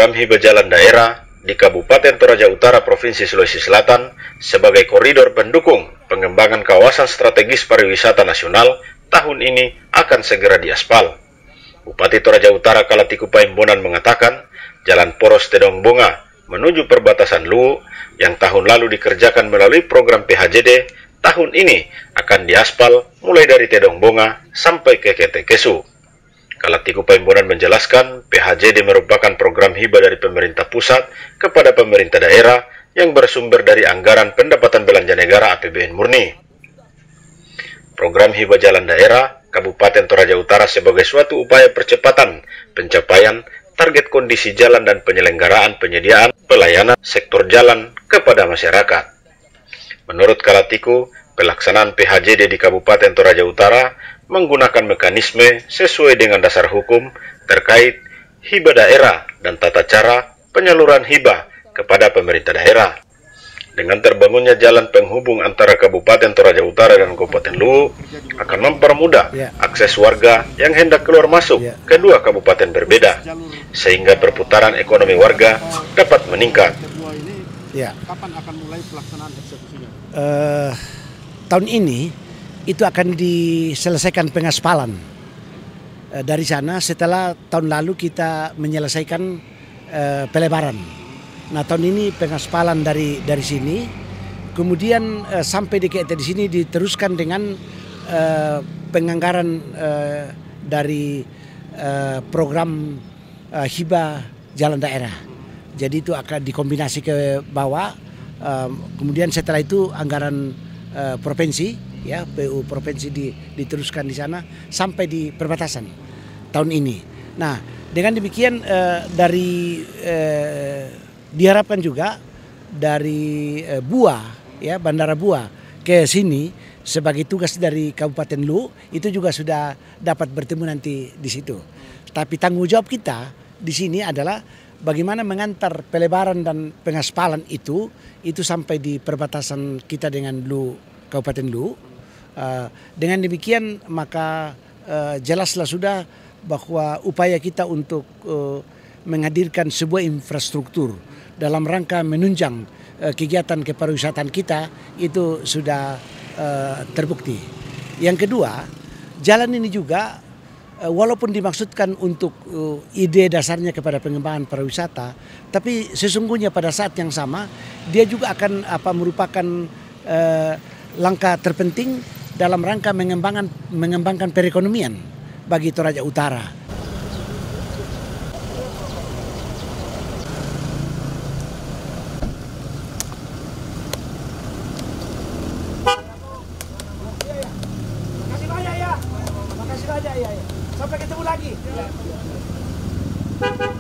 program hibah jalan daerah di Kabupaten Toraja Utara, Provinsi Sulawesi Selatan sebagai koridor pendukung pengembangan kawasan strategis pariwisata nasional tahun ini akan segera diaspal. Bupati Toraja Utara Kalatiku Paimbonan mengatakan, Jalan Poros Tedong Bonga menuju perbatasan Luwu yang tahun lalu dikerjakan melalui program PHJD, tahun ini akan diaspal mulai dari Tedong Bonga sampai ke Ketekesu. Kalatiku Paimbonan menjelaskan, PHJD merupakan program hibah dari pemerintah pusat kepada pemerintah daerah yang bersumber dari anggaran pendapatan belanja negara APBN murni. Program hibah jalan daerah Kabupaten Toraja Utara sebagai suatu upaya percepatan pencapaian target kondisi jalan dan penyelenggaraan penyediaan pelayanan sektor jalan kepada masyarakat. Menurut Kalatiku, pelaksanaan PHJD di Kabupaten Toraja Utara menggunakan mekanisme sesuai dengan dasar hukum terkait hibah daerah dan tata cara penyaluran hibah kepada pemerintah daerah. Dengan terbangunnya jalan penghubung antara Kabupaten Toraja Utara dan Kabupaten Luwu akan mempermudah akses warga yang hendak keluar masuk kedua kabupaten berbeda, sehingga perputaran ekonomi warga dapat meningkat. Kapan akan mulai pelaksanaan eksekusinya? Tahun ini itu akan diselesaikan pengaspalan. Dari sana setelah tahun lalu kita menyelesaikan pelebaran. Nah, tahun ini pengaspalan dari sini, kemudian sampai di sini diteruskan dengan penganggaran dari program hibah jalan daerah. Jadi itu akan dikombinasi ke bawah. Kemudian setelah itu anggaran provinsi, ya PU provinsi diteruskan di sana sampai di perbatasan tahun ini. Nah, dengan demikian diharapkan juga dari Bua, ya Bandara Bua ke sini sebagai tugas dari Kabupaten Luwu itu juga sudah dapat bertemu nanti di situ. Tapi tanggung jawab kita di sini adalah bagaimana mengantar pelebaran dan pengaspalan itu sampai di perbatasan kita dengan Kabupaten Luwu. Dengan demikian maka jelaslah sudah bahwa upaya kita untuk menghadirkan sebuah infrastruktur dalam rangka menunjang kegiatan kepariwisataan kita itu sudah terbukti. Yang kedua, jalan ini juga walaupun dimaksudkan untuk ide dasarnya kepada pengembangan pariwisata, tapi sesungguhnya pada saat yang sama dia juga akan merupakan langkah terpenting dalam rangka mengembangkan perekonomian bagi Toraja Utara. Makasih banyak ya. Sampai ketemu lagi.